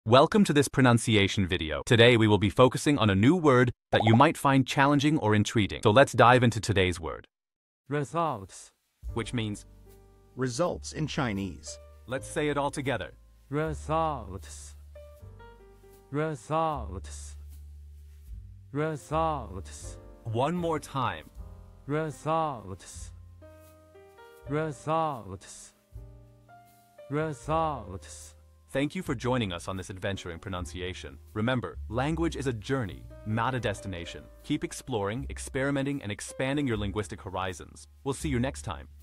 Welcome to this pronunciation video. Today we will be focusing on a new word that you might find challenging or intriguing. So let's dive into today's word. Results. Which means, results in Chinese. let's say it all together. Results. Results. Results. One more time. Results. Results. Results. Thank you for joining us on this adventure in pronunciation. Remember, language is a journey, not a destination. Keep exploring, experimenting, and expanding your linguistic horizons. We'll see you next time.